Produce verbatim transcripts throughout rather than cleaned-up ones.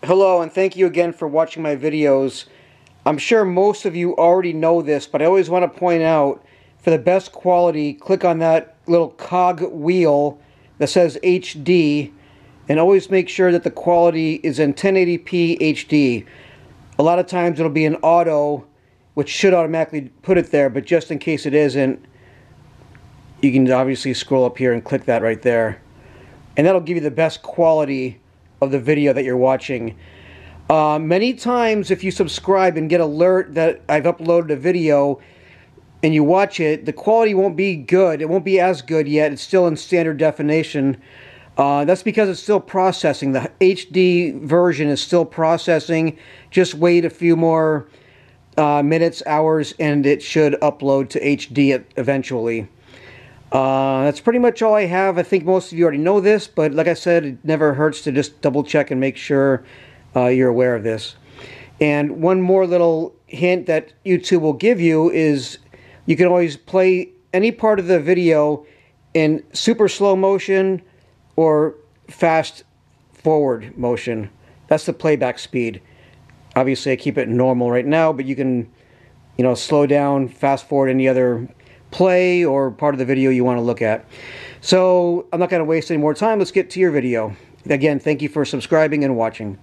Hello, and thank you again for watching my videos. I'm sure most of you already know this, but I always want to point out, for the best quality, click on that little cog wheel that says H D, and always make sure that the quality is in ten eighty p H D. A lot of times it'll be in auto, which should automatically put it there, but just in case it isn't, you can obviously scroll up here and click that right there. And that'll give you the best quality of the video that you're watching. Uh, many times if you subscribe and get alert that I've uploaded a video and you watch it, the quality won't be good. It won't be as good yet. It's still in standard definition. Uh, that's because it's still processing. The H D version is still processing. Just wait a few more uh, minutes, hours, and it should upload to H D eventually. Uh, that's pretty much all I have. I think most of you already know this, but like I said, it never hurts to just double check and make sure uh, you're aware of this. And one more little hint that YouTube will give you is you can always play any part of the video in super slow motion or fast forward motion. That's the playback speed. Obviously I keep it normal right now, but you can, you know, slow down, fast forward any other play or part of the video you want to look at. So I'm not going to waste any more time. Let's get to your video. Again, thank you for subscribing and watching.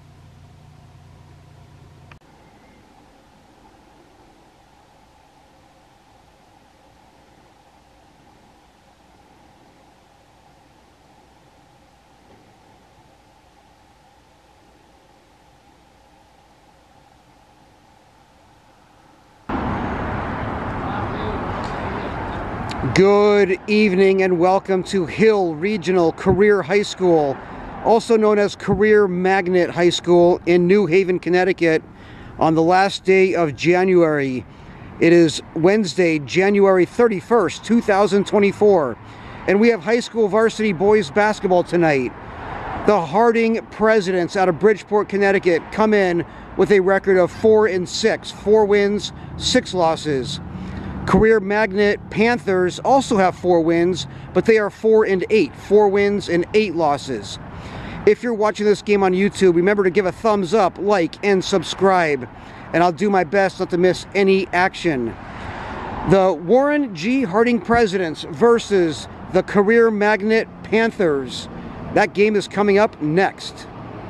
Good evening and welcome to Hill Regional Career High School, also known as Career Magnet High School in New Haven, Connecticut, on the last day of January. It is Wednesday, January thirty-first, two thousand twenty-four, and we have high school varsity boys basketball tonight. The Harding Presidents out of Bridgeport, Connecticut come in with a record of four and six, four wins, six losses. Career Magnet Panthers also have four wins, but they are four and eight, four wins and eight losses. If you're watching this game on YouTube, remember to give a thumbs up, like, and subscribe, and I'll do my best not to miss any action. The Warren G. Harding Presidents versus the Career Magnet Panthers. That game is coming up next.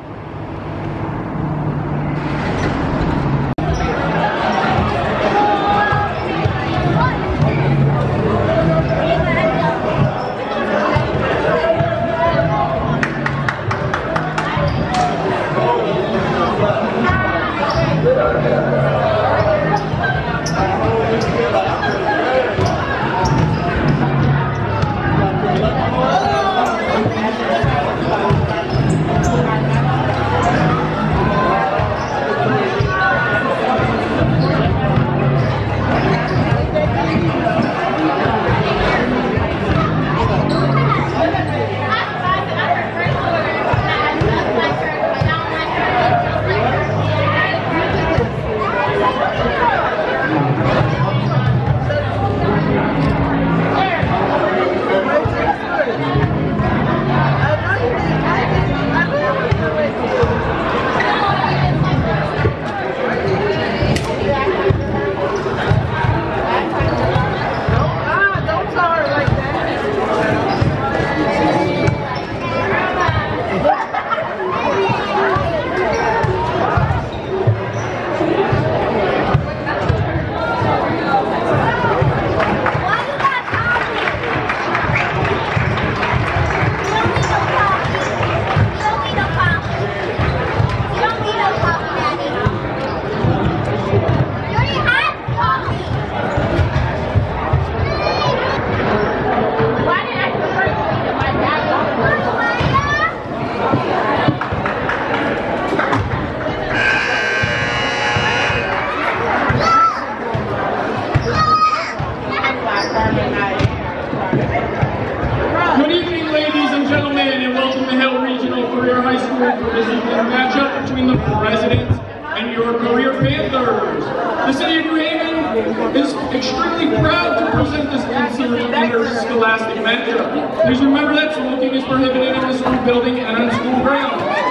Good evening, ladies and gentlemen, and welcome to Hill Regional Career High School for this evening's matchup between the Presidents and your Career Panthers. The city of New Haven is extremely proud to present this interscholastic matchup. Please remember that smoking is prohibited in the school building and on school grounds.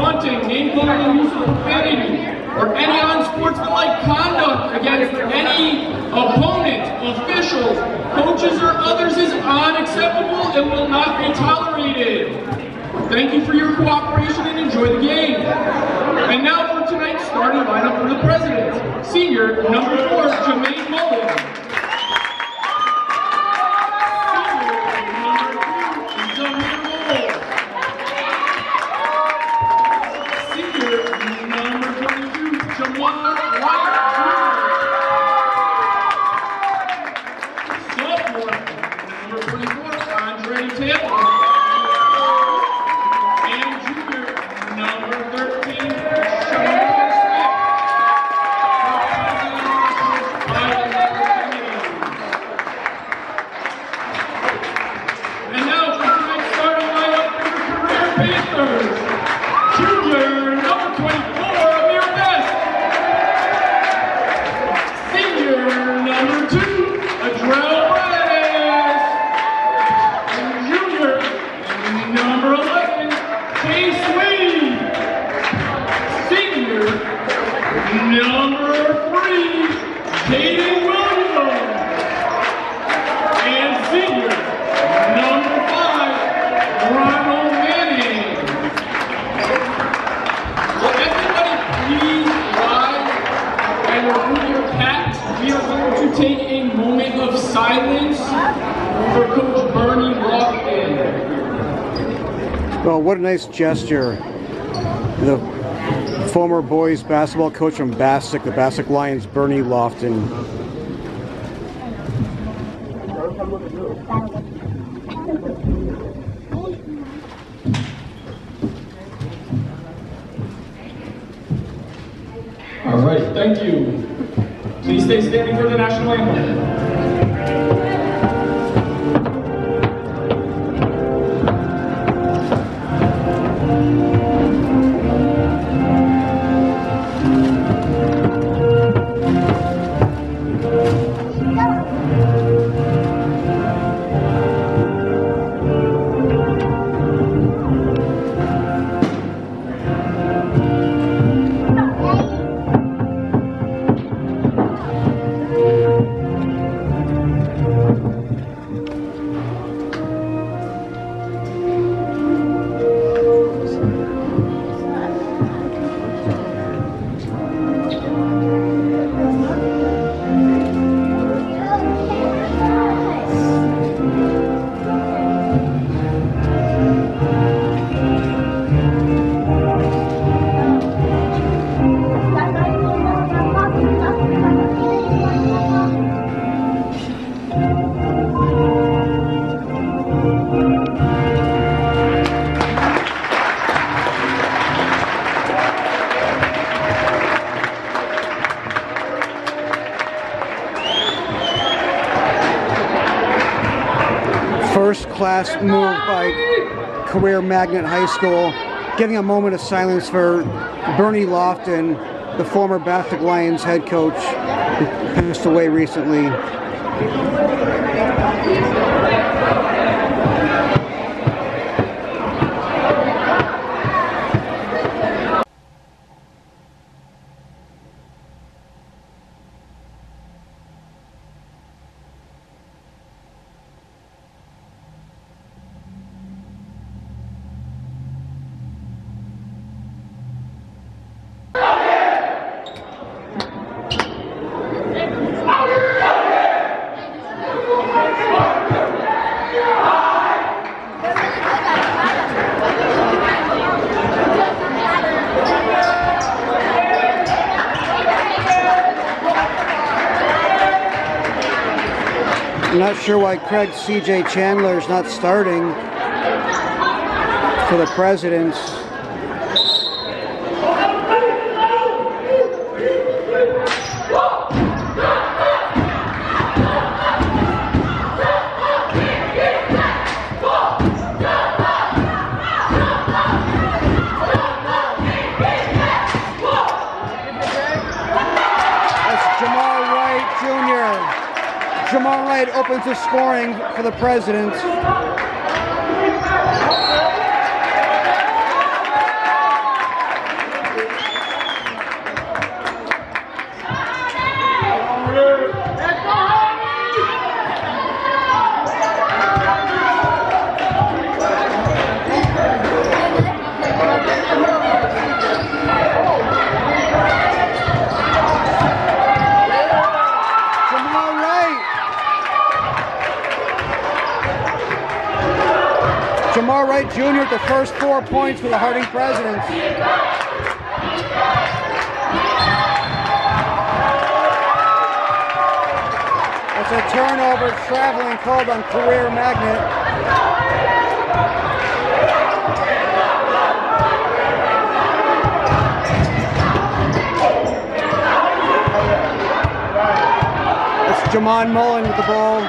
taunting, name-calling, use of profanity, or any unsportsmanlike conduct against any opponent, officials, coaches, or others is unacceptable and will not be tolerated. Thank you for your cooperation and enjoy the game. And now for tonight's starting lineup for the Presidents. Senior, number four, Jermaine Mullen. Senior, number twenty-two, Jamar White Junior Sophomore, number twenty-four, Andre Taylor. Well, what a nice gesture. The former boys basketball coach from Bassick, the Bassick Lions, Bernie Lofton. All right, thank you. Please stay standing for the national anthem. First class move by Career Magnet High School, giving a moment of silence for Bernie Lofton, the former Bassick Lions head coach, who passed away recently. I'm not sure why Craig C J Chandler is not starting for the Presidents. Jamal Wright opens the scoring for the Presidents. White Junior with the first four points for the Harding Presidents. It's a turnover, traveling called on Career Magnet. It's Jamon Mullen with the ball.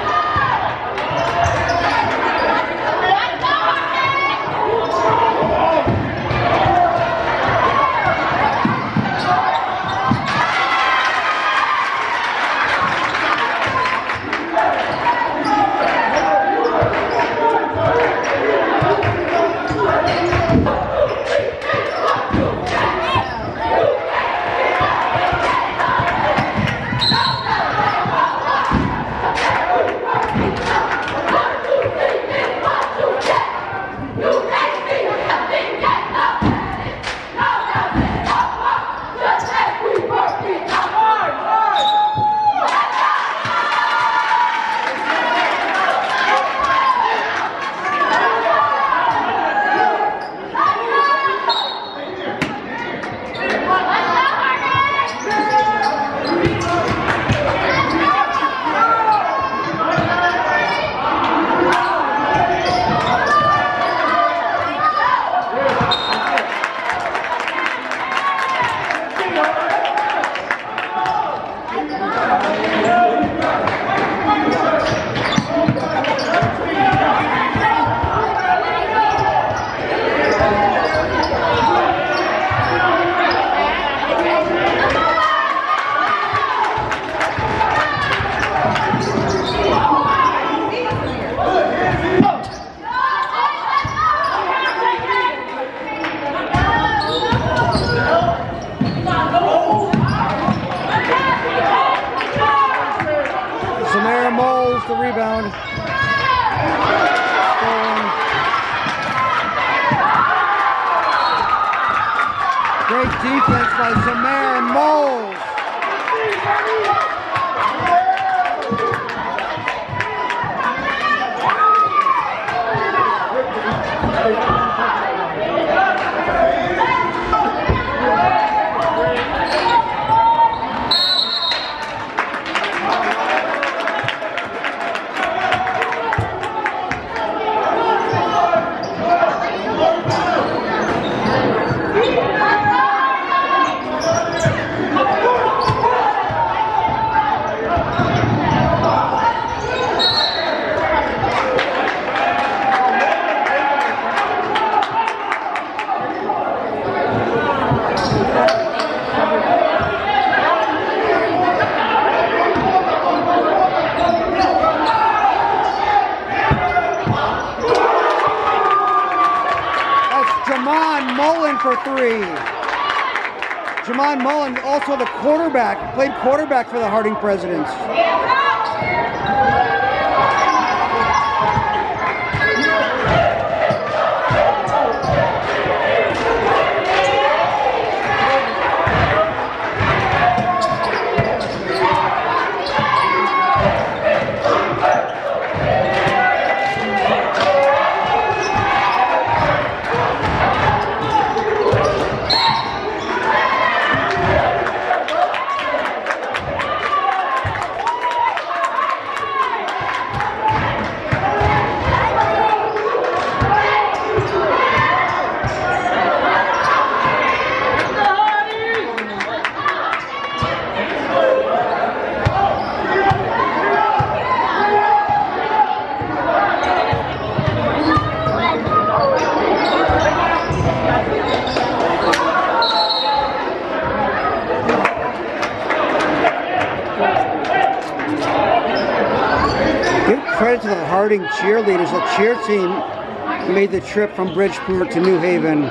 The rebound. Stolen. Great defense by Samara Moles. Jamon Mullen for three. Jamon Mullen, also the quarterback, played quarterback for the Harding Presidents. Credit to the Harding cheerleaders. The cheer team made the trip from Bridgeport to New Haven.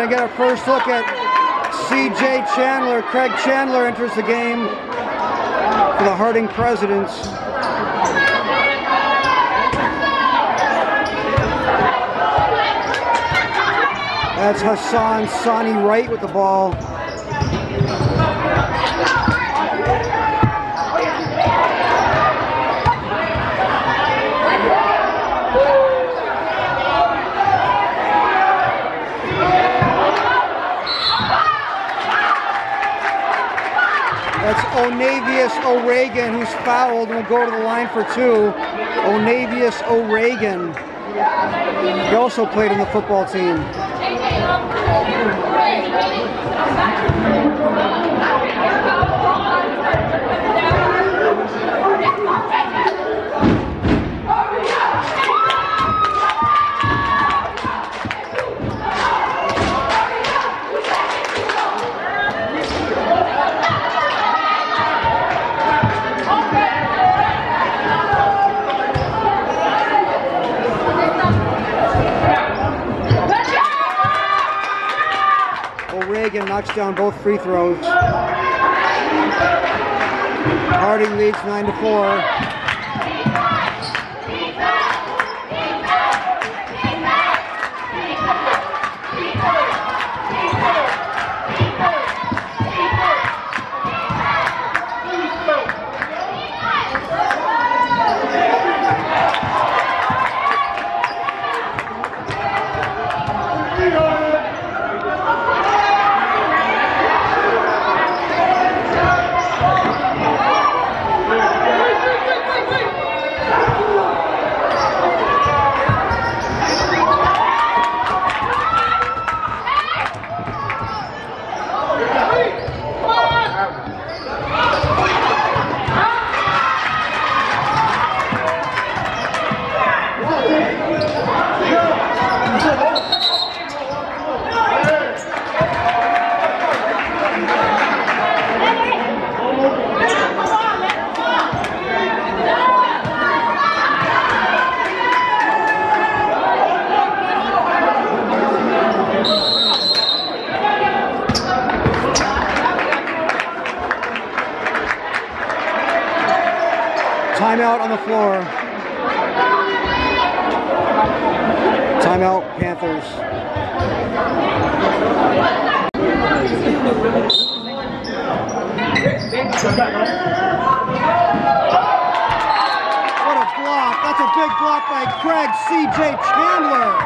going to get a first look at C J Chandler. Craig Chandler enters the game for the Harding Presidents. That's Hassan Sani Wright with the ball. That's Onavius O'Regan, who's fouled and will go to the line for two. Onavius O'Regan. He also played on the football team. O'Regan knocks down both free throws. Harding leads nine to four. Timeout on the floor. Timeout, Panthers. What a block. That's a big block by Craig C J Chandler.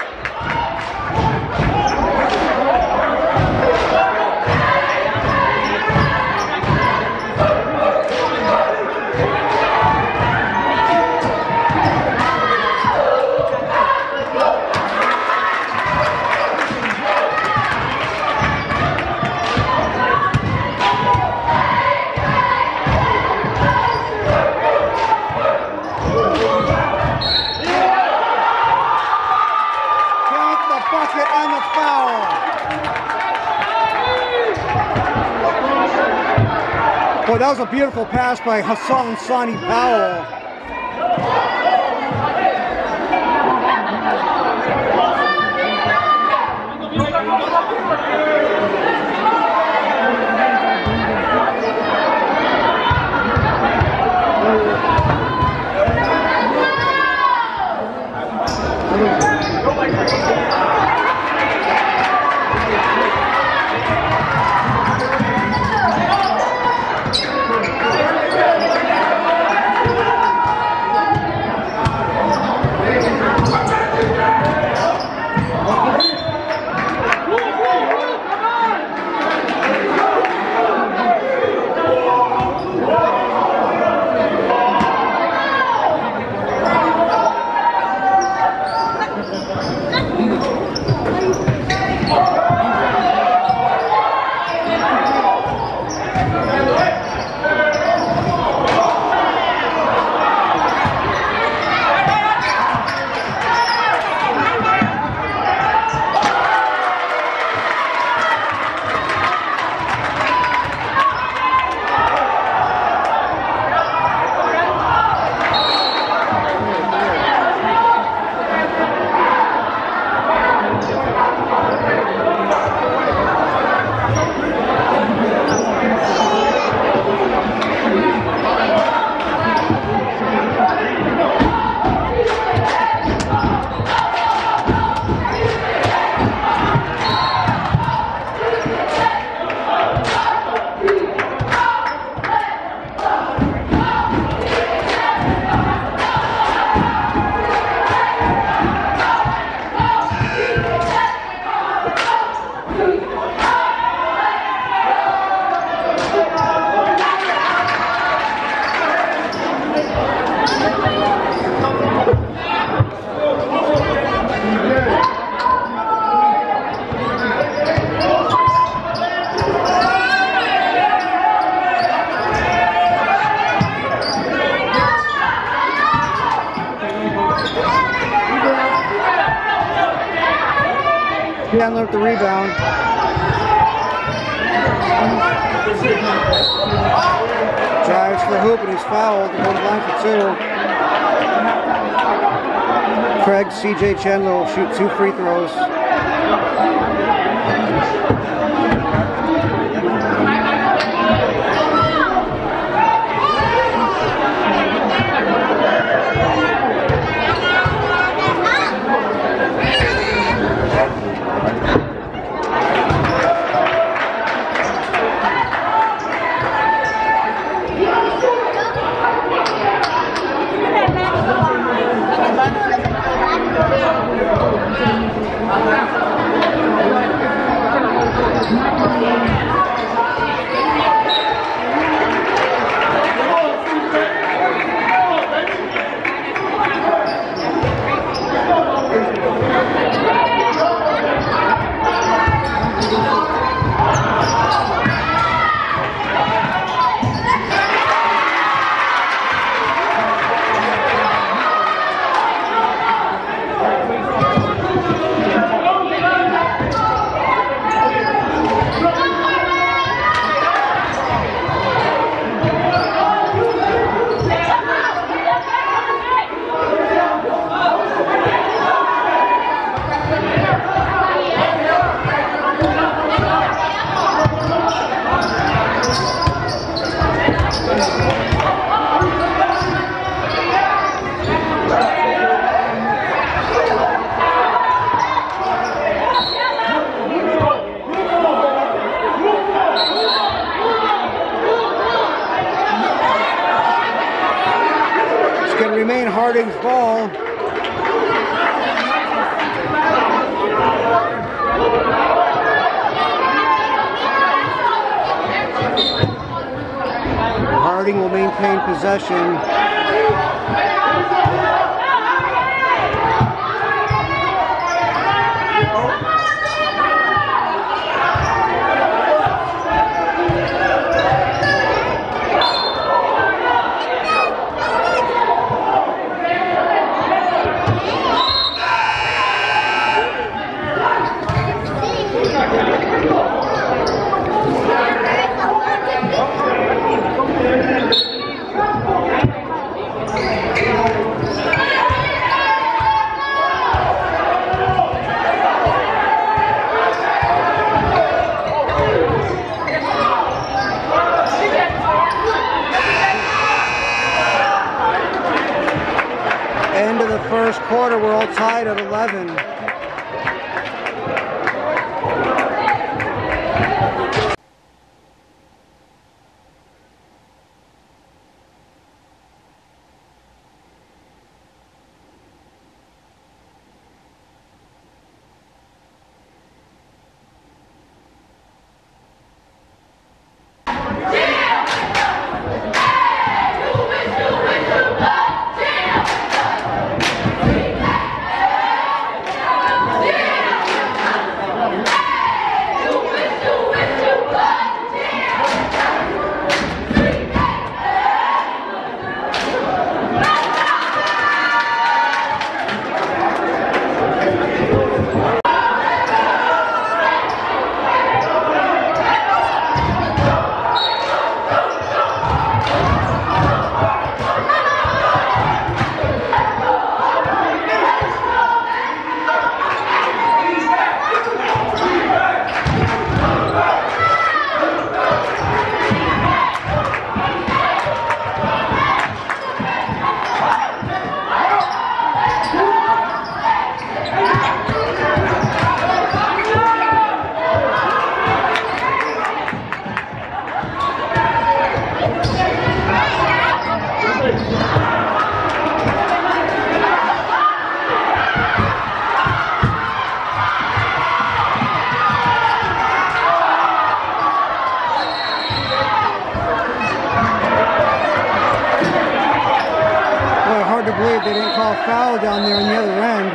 Boy, that was a beautiful pass by Hassan Sani Powell. Chandler with the rebound. Drives for the hoop and he's fouled. Goes line for two. Craig C J Chandler will shoot two free throws. Remain Harding's ball. Harding will maintain possession. End of the first quarter, we're all tied at eleven. They didn't call a foul down there on the other end.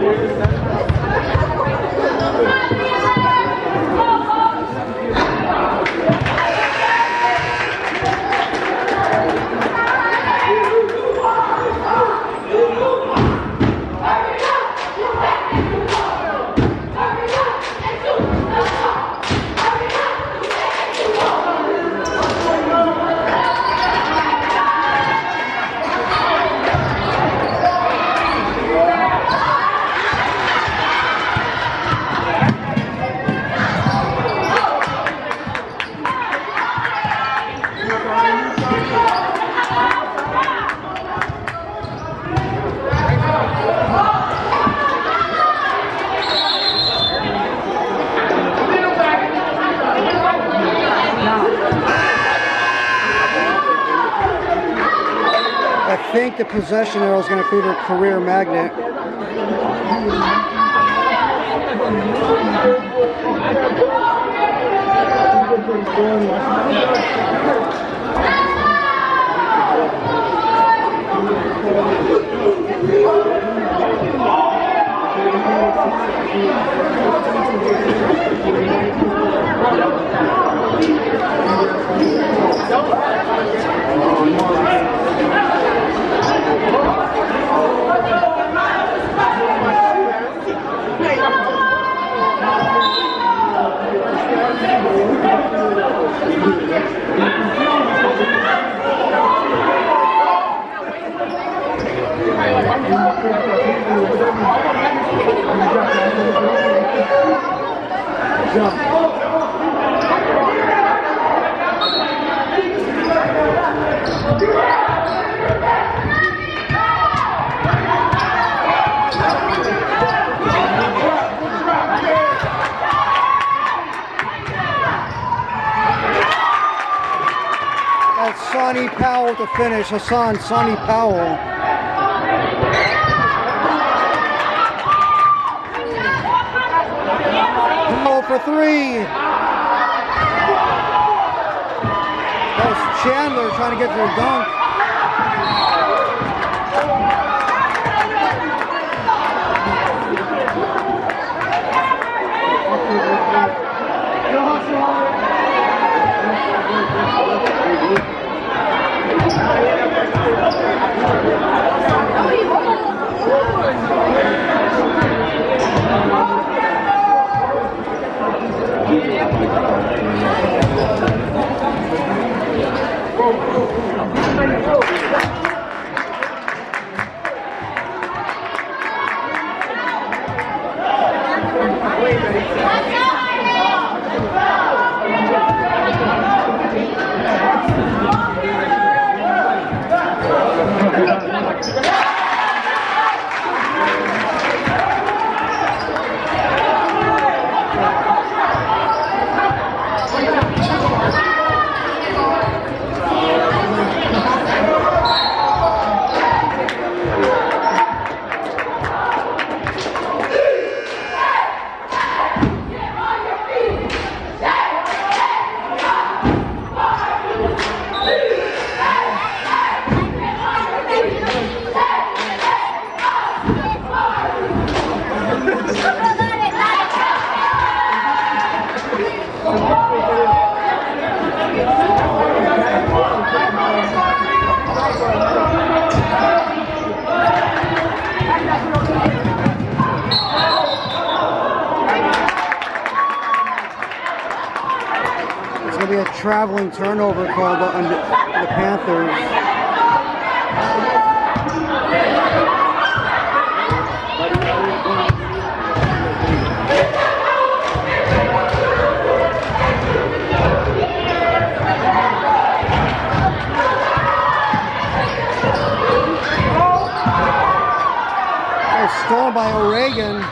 I think the possession arrow is going to create a career magnet. Sonny Powell to finish. Hassan Sonny Powell. Powell for three. That was Chandler trying to get to a dunk. Be a traveling turnover called on the, the Panthers. Oh, stolen by Oregon.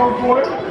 Go for it.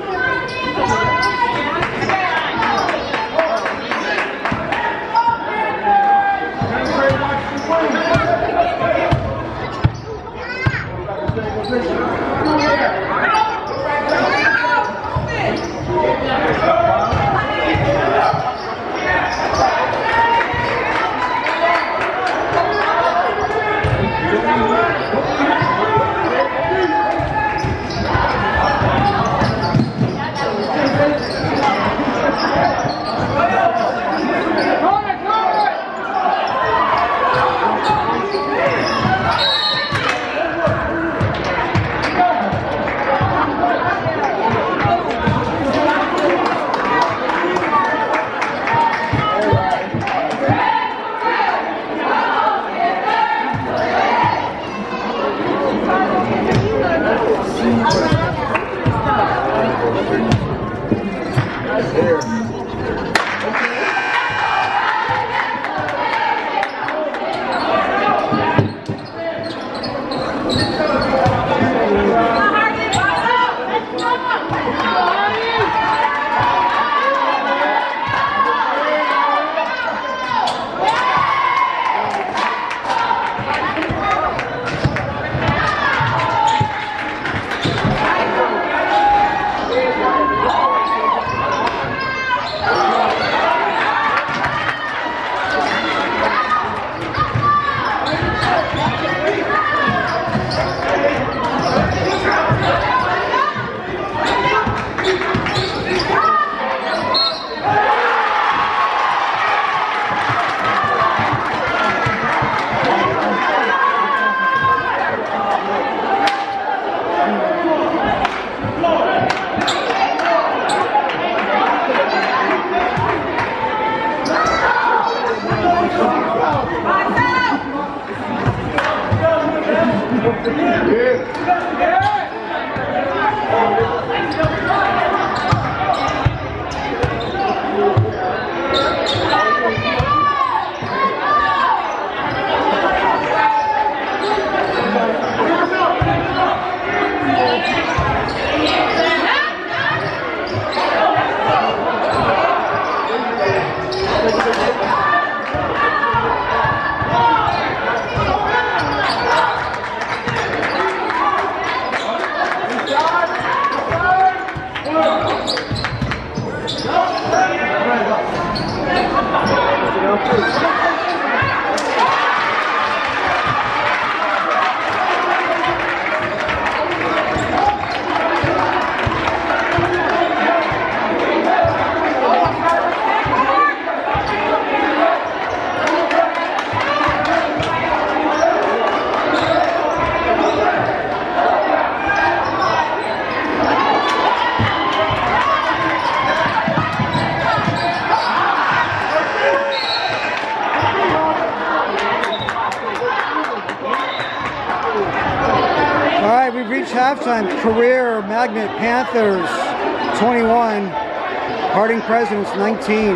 Halftime. Career Magnet Panthers twenty-one, Harding Presidents nineteen.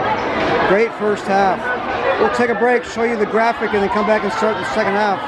Great first half. We'll take a break, show you the graphic, and then come back and start the second half.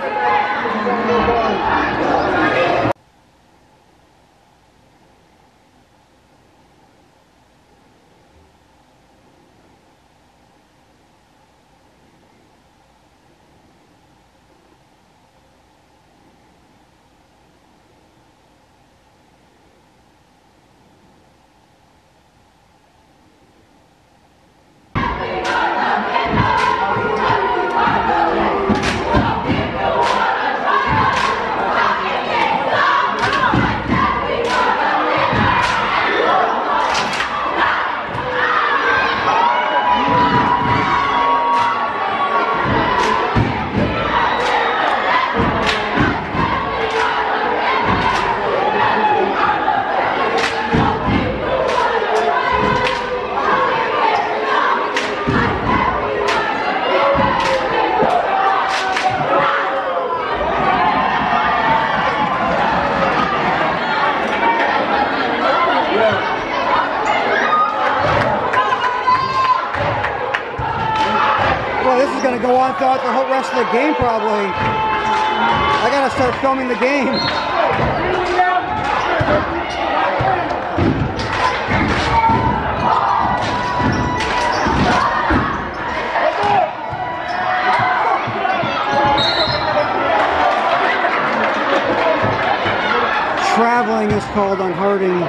Going to go on throughout the whole rest of the game probably. I got to start filming the game. called on Harding.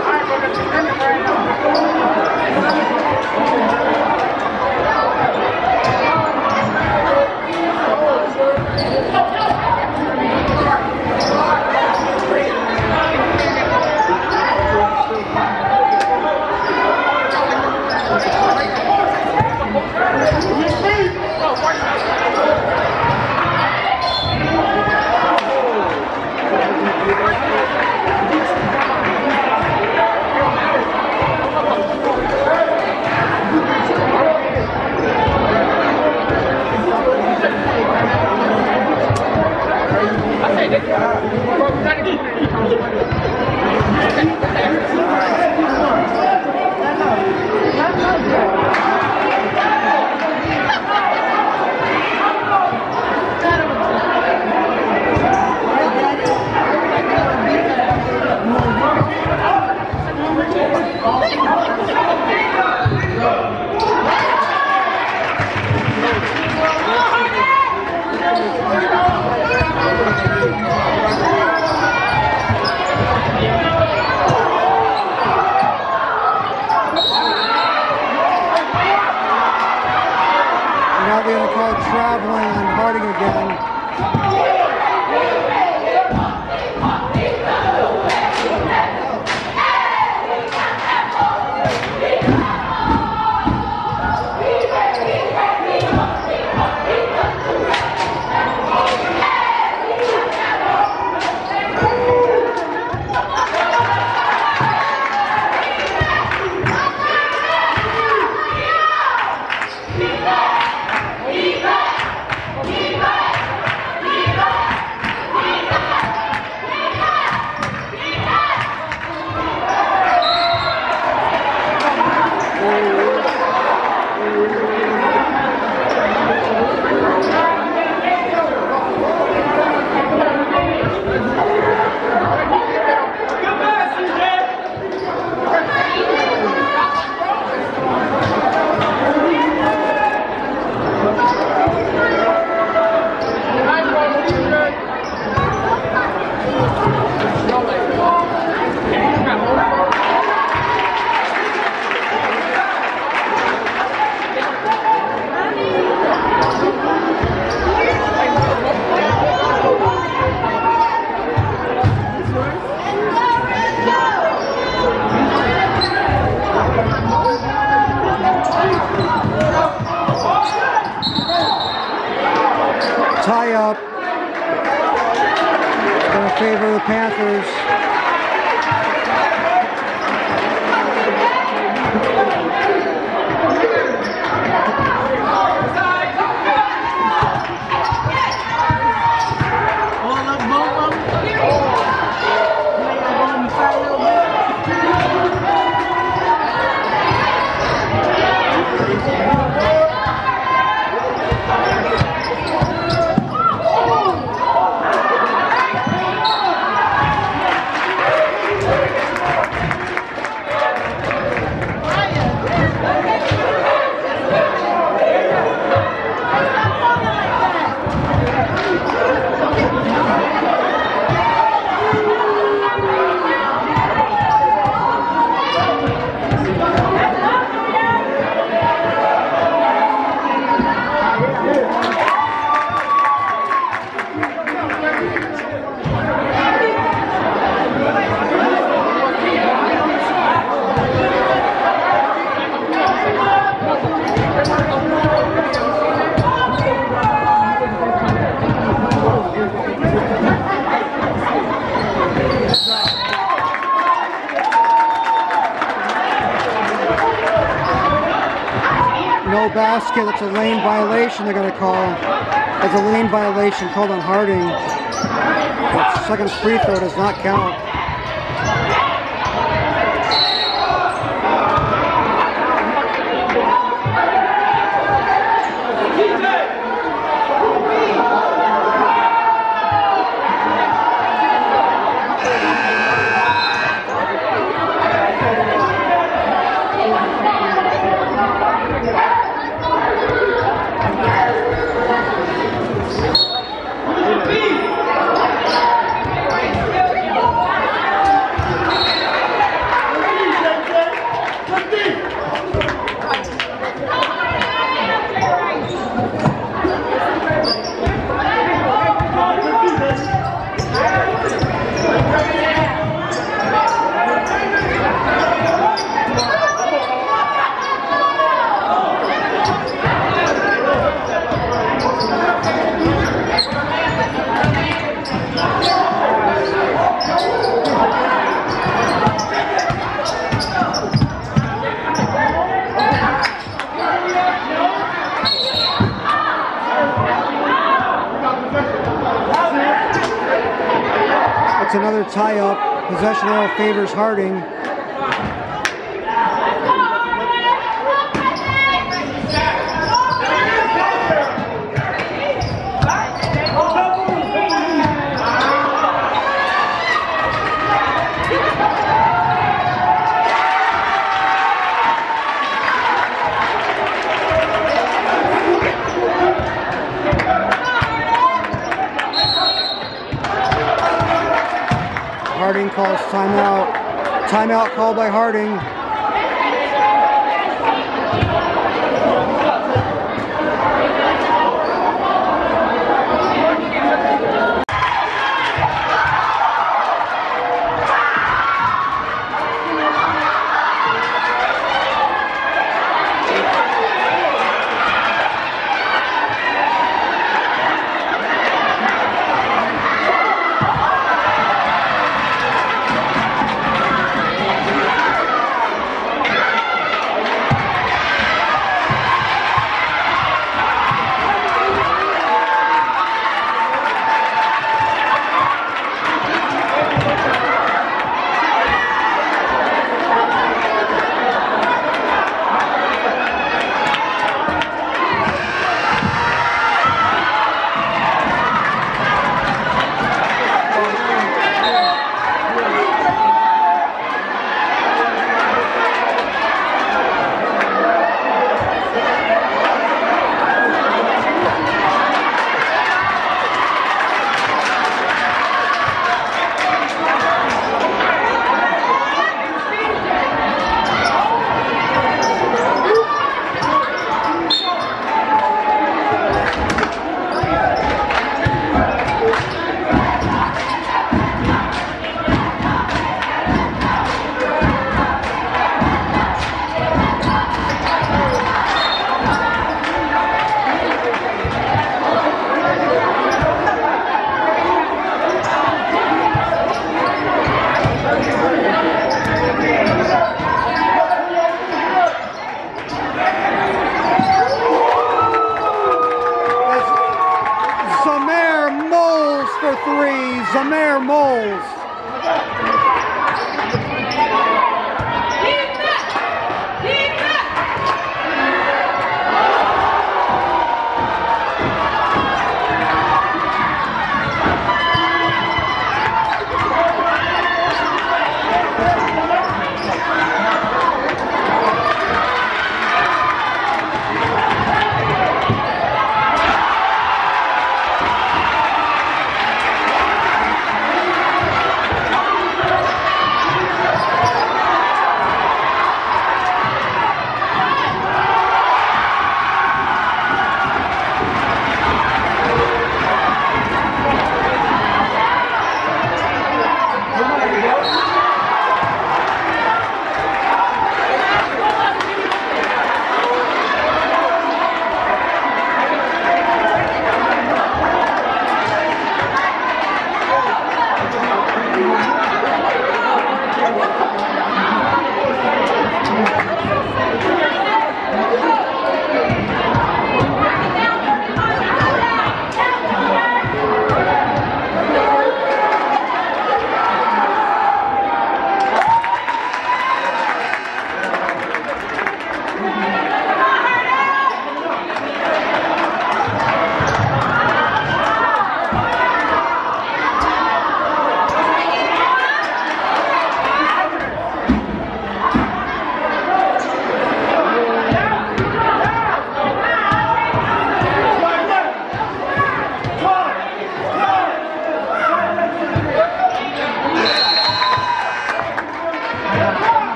Now they're going to call traveling on Harding again. Tie up in favor of the Panthers. No basket, it's a lane violation they're going to call. It's a lane violation called on Harding. The second free throw does not count. tie-up. Possession arrow favors Harding. Harding calls timeout. Timeout called by Harding.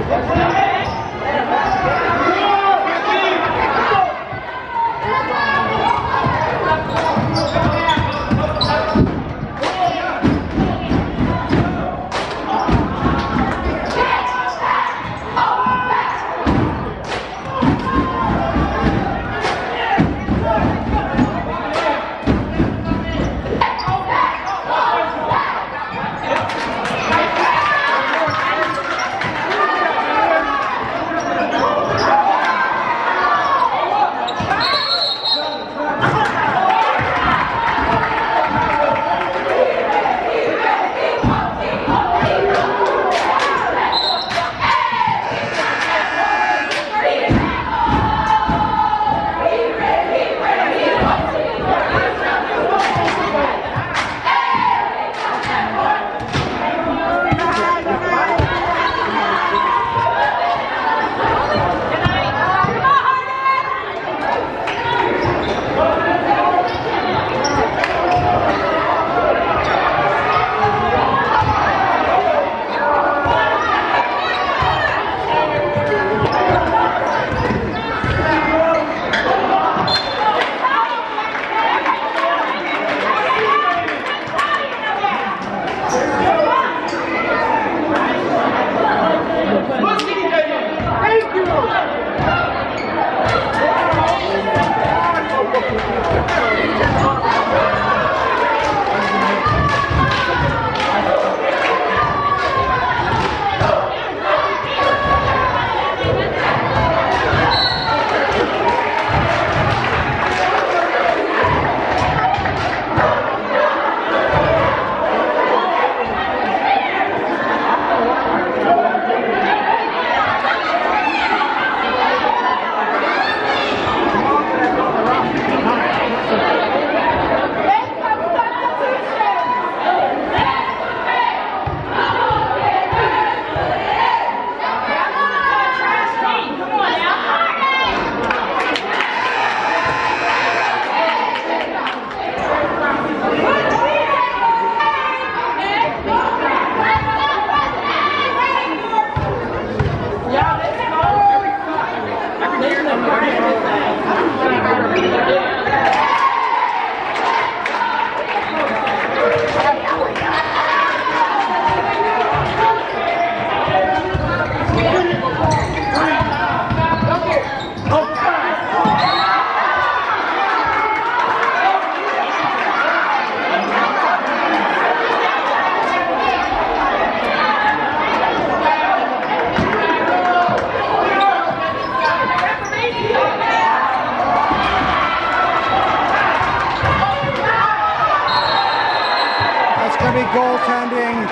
going to be goaltending.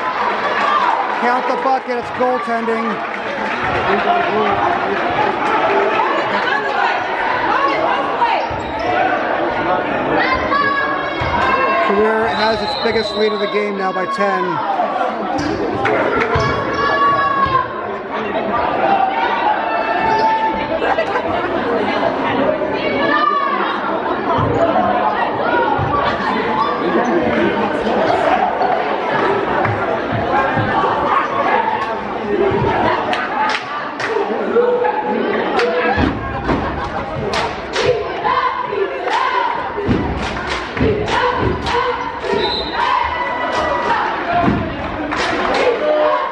Count the bucket, it's goaltending. Career has its biggest lead of the game now by ten. Yeah.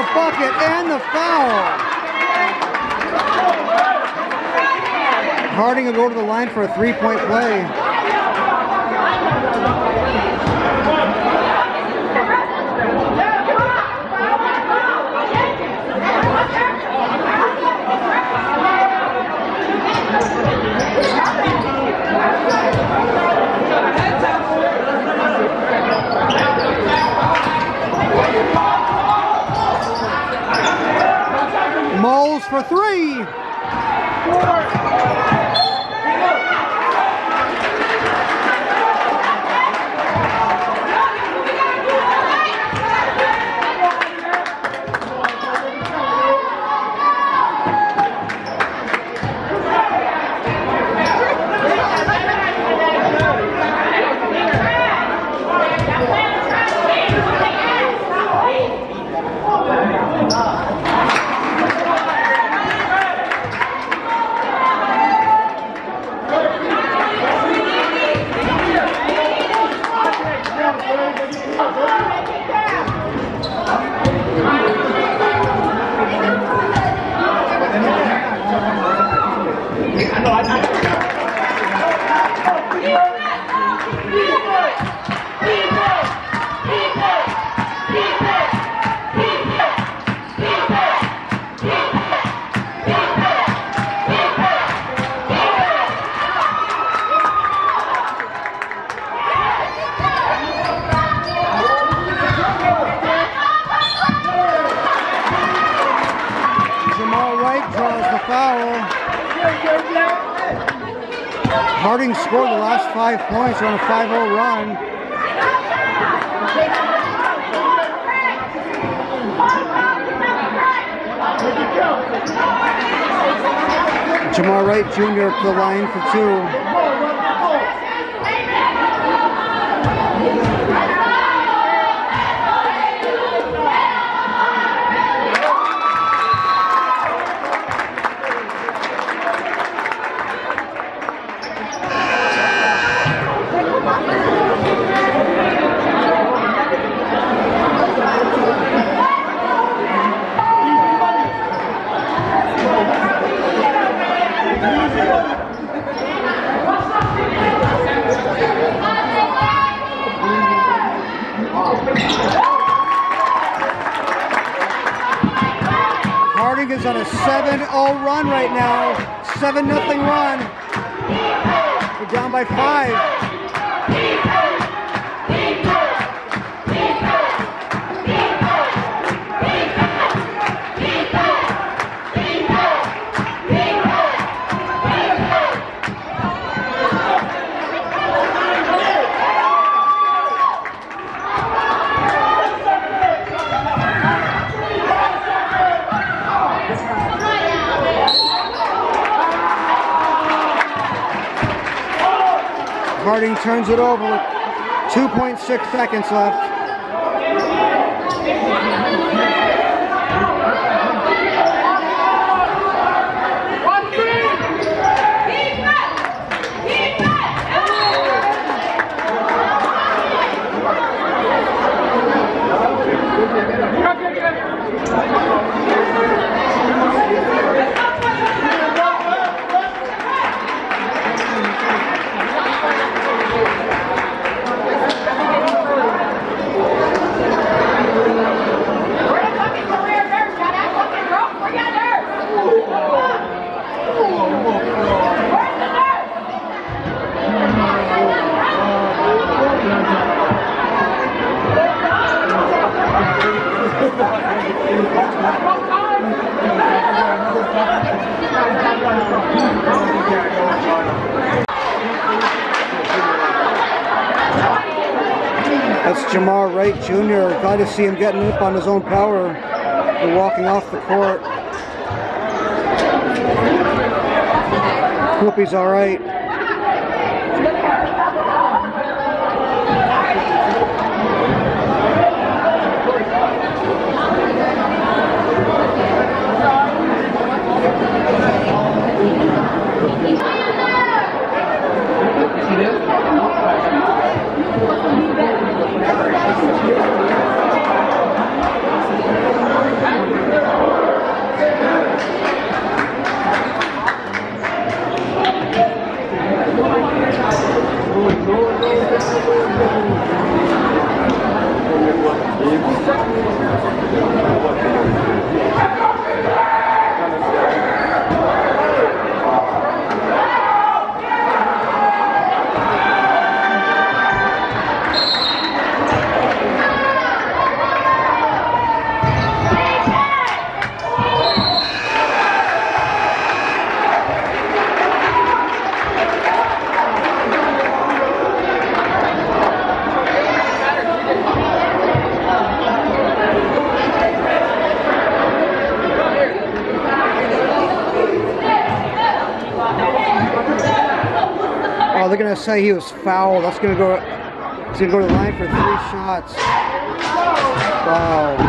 bucket and the foul. Harding will go to the line for a three-point play. Moles for three. Harding scored the last five points on a five oh run. Jamal Wright Junior to the line for two. Harding is on a seven oh run right now. seven nothing run. We're down by five. Harding turns it over with two point six seconds left. That's Jamal Wright Junior Glad to see him getting up on his own power and walking off the court. Hope he's all right. Oh, they're gonna say he was fouled. That's gonna go. He's gonna go to the line for three shots. Wow.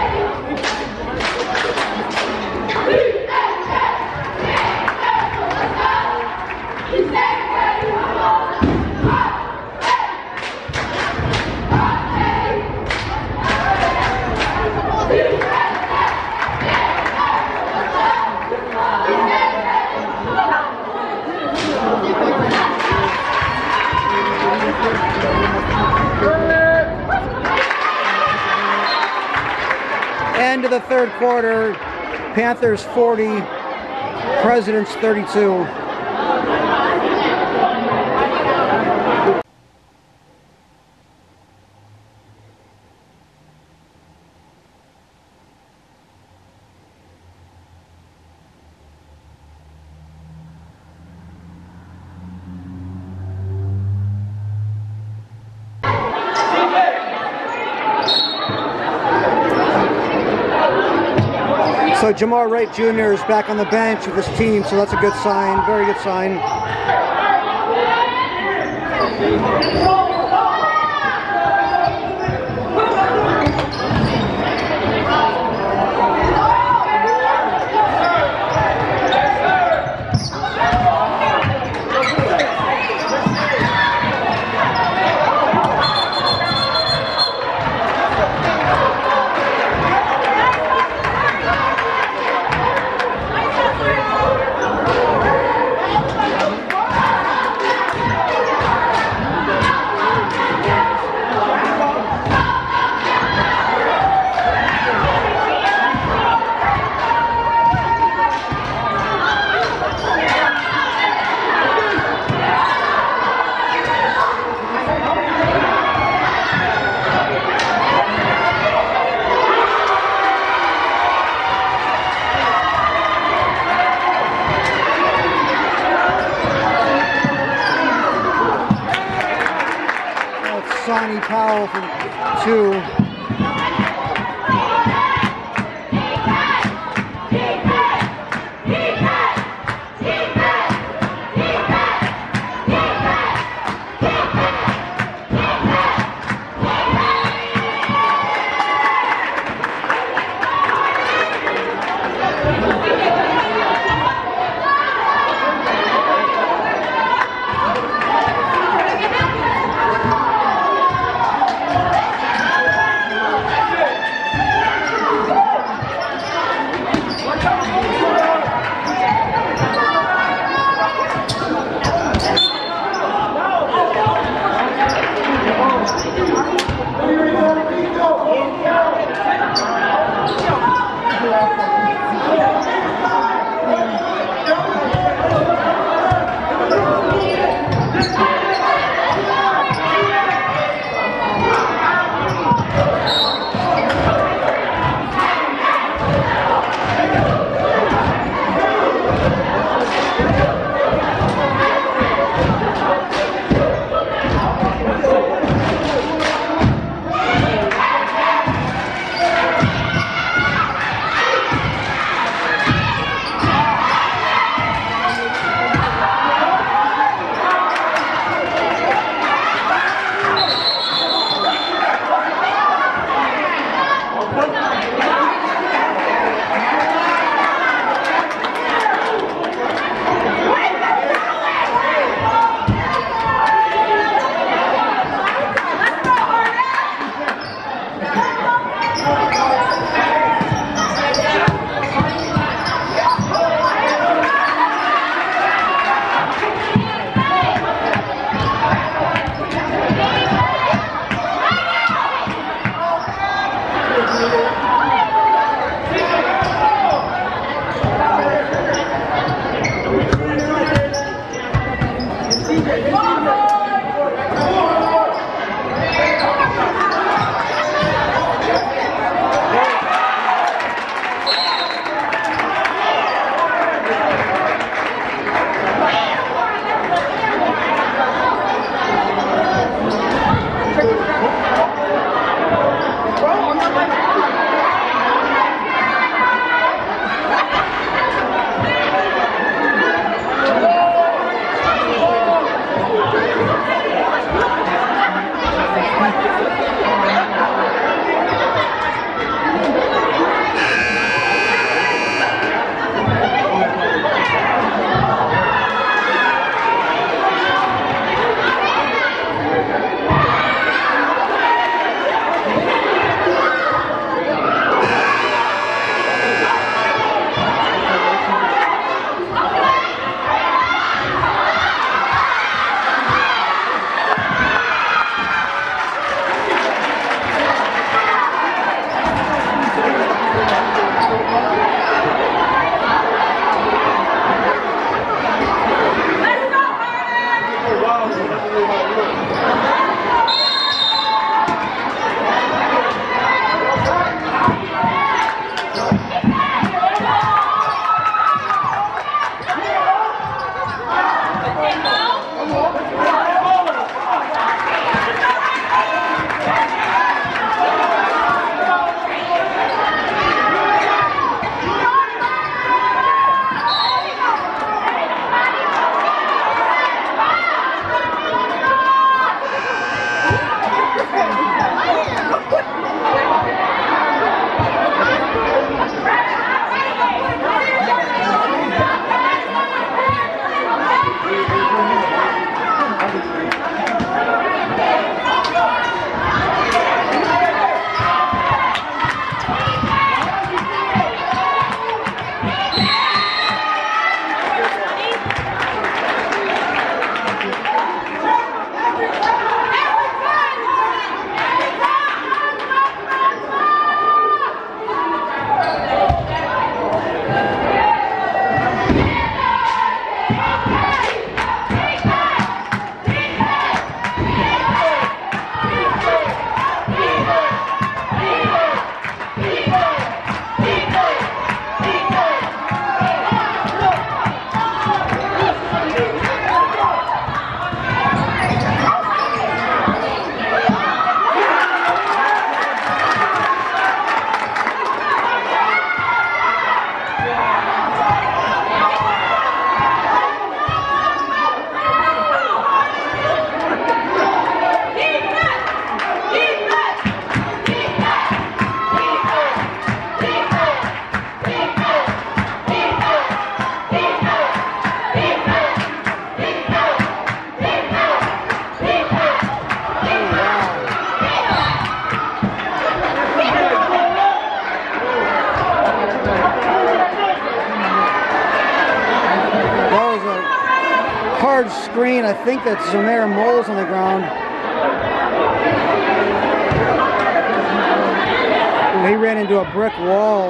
End of the third quarter, Panthers forty, Presidents thirty-two. So Jamal Wright Junior is back on the bench with his team, so that's a good sign, very good sign. Sonny Powell from two. large screen. I think that's Zamara moles on the ground. He ran into a brick wall.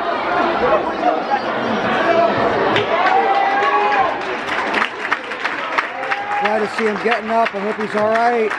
Glad to see him getting up. I hope he's all right.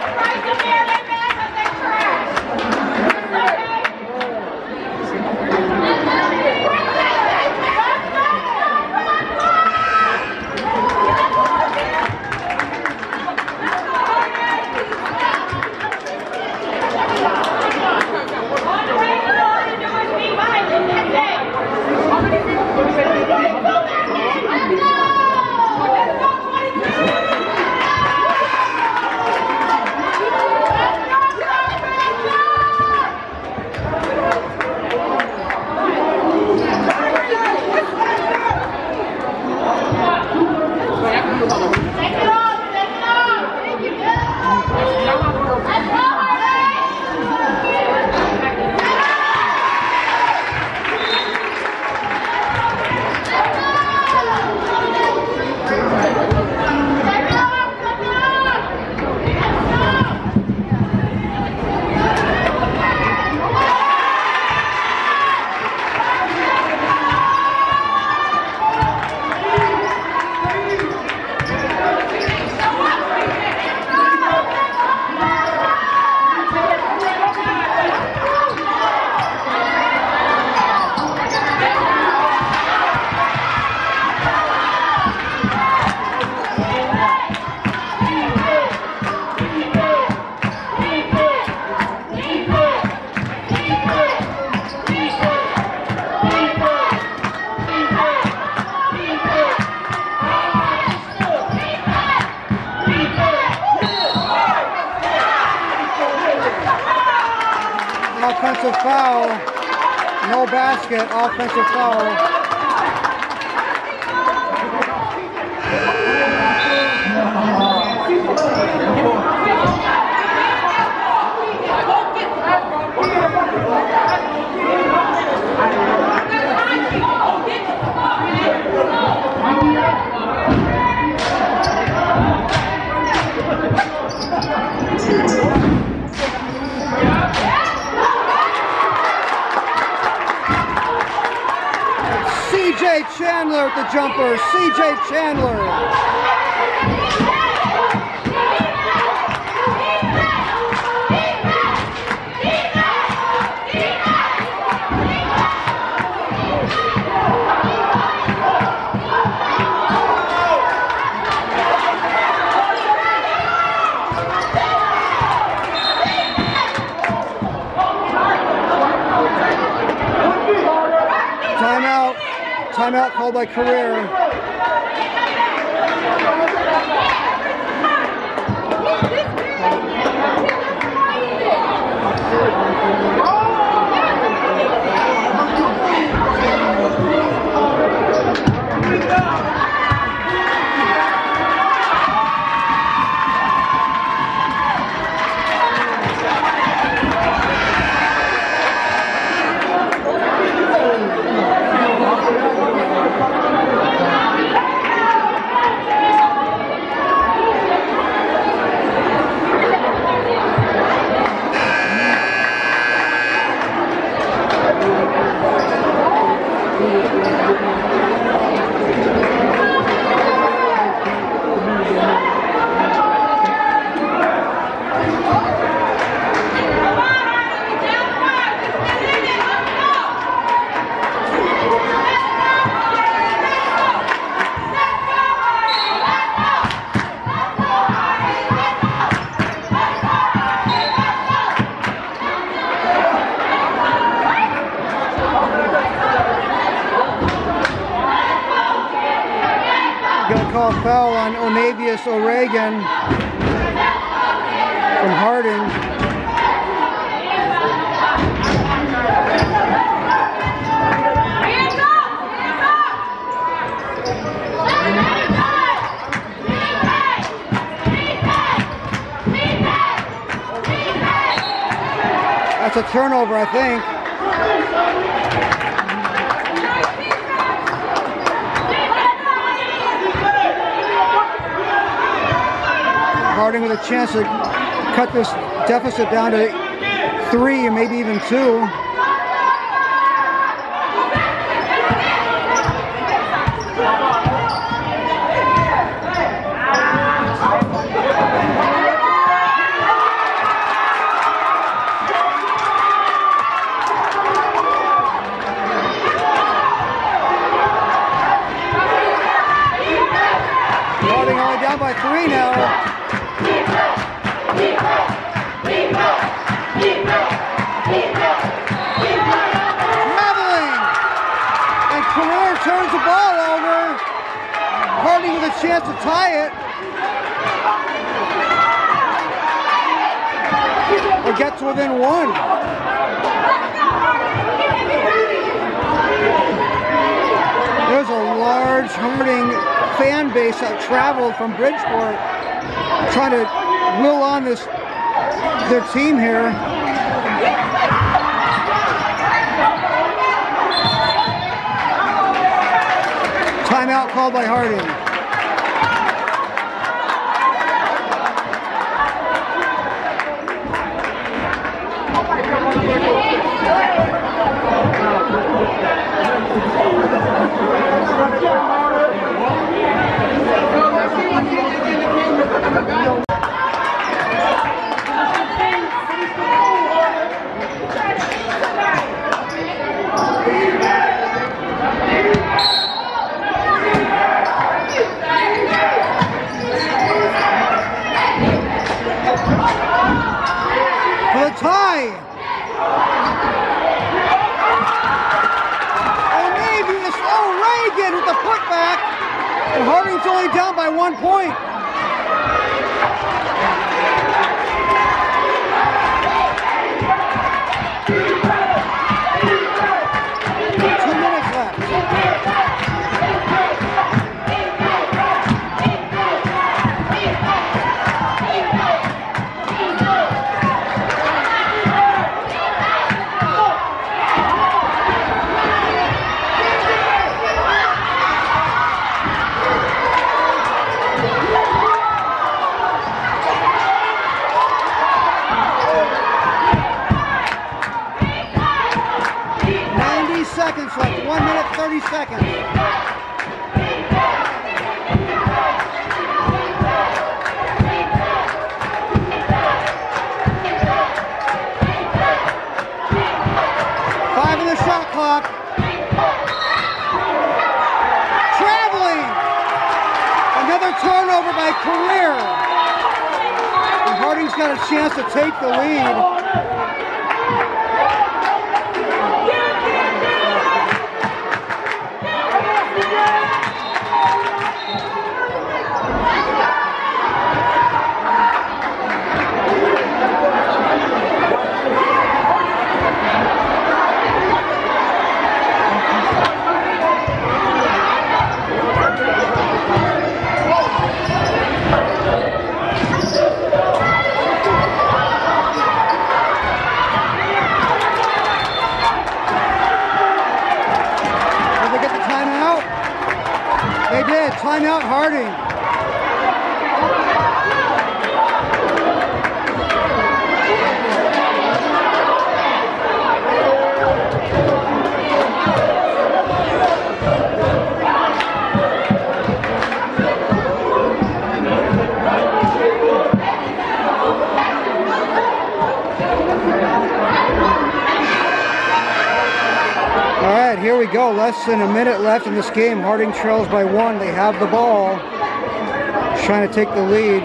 Offensive foul, no basket, offensive foul. C J Chandler with the jumper. C J Chandler. Timeout. Timeout called by Career. Call foul on Onavius O'Regan from Harding. That's a turnover, I think. Harding with a chance to cut this deficit down to three and maybe even two. Harding only down by three now. Traveling! And Career turns the ball over. Harding with a chance to tie it. Or get to within one. There's a large Harding fan base that traveled from Bridgeport trying to will on this their team here. Timeout called by Harding. For the tie! Oh, maybe this, oh, Reagan with the putback! And Harding's only down by one point. Two minutes left. Seconds left, one minute, thirty seconds. Five in the shot clock. Traveling. Another turnover by Career. And Harding's got a chance to take the lead. They did. Timeout Harding. All right, here we go. Less than a minute left in this game. Harding trails by one. They have the ball. Trying to take the lead.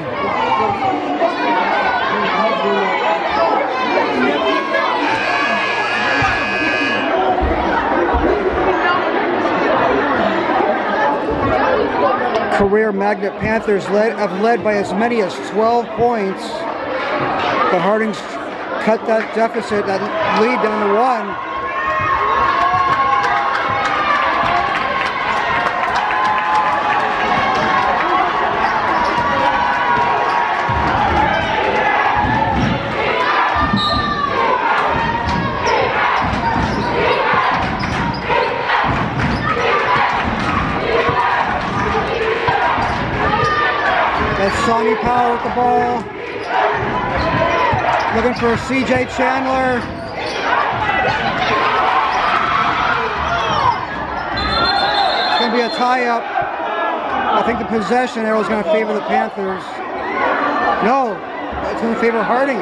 Career Magnet Panthers led, have led by as many as twelve points. But Harding's cut that deficit, that lead down to one. Let's Sonny Powell with the ball. Looking for C J Chandler. It's going to be a tie-up. I think the possession arrow is going to favor the Panthers. No, it's going to favor Harding.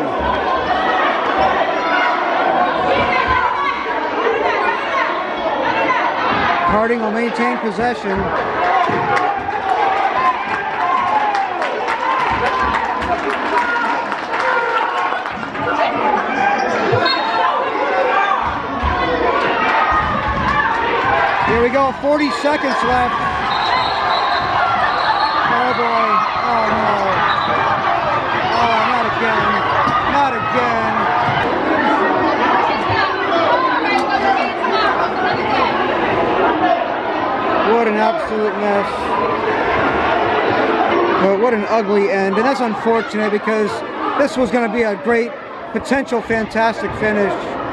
Harding will maintain possession. Here we go, forty seconds left. Oh boy, oh no. Oh, not again, not again. What an absolute mess. But what an ugly end, and that's unfortunate because this was going to be a great, potential fantastic finish.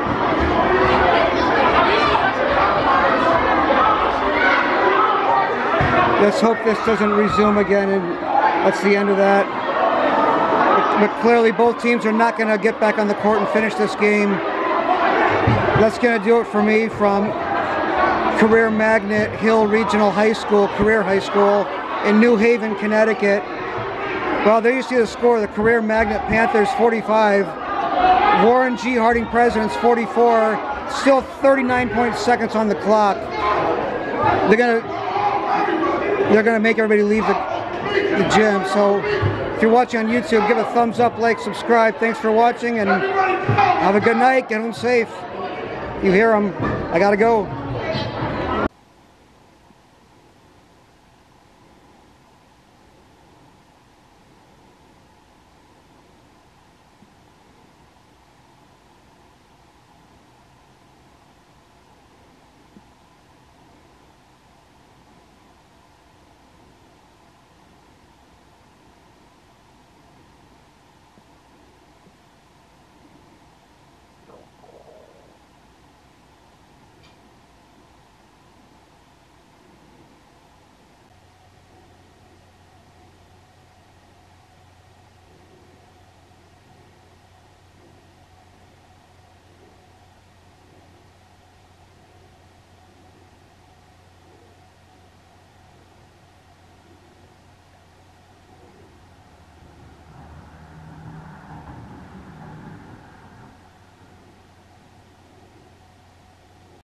Let's hope this doesn't resume again, and that's the end of that. But, but clearly both teams are not going to get back on the court and finish this game. That's going to do it for me from Career Magnet Hill Regional High School, Career High School in New Haven, Connecticut. Well, there you see the score. The Career Magnet Panthers forty-five, Warren G. Harding Presidents forty-four. Still thirty-nine point seconds on the clock. They're going to They're going to make everybody leave the, the gym. So if you're watching on YouTube, give a thumbs up, like, subscribe. Thanks for watching, and have a good night. Get home safe. You hear them. I got to go.